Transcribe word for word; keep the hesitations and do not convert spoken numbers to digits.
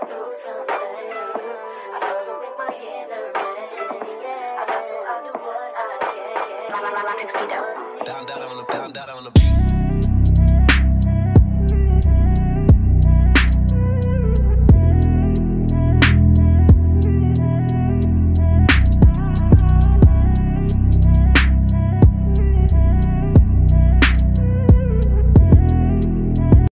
Tuxedo. Down, down on the, down, down on the beat.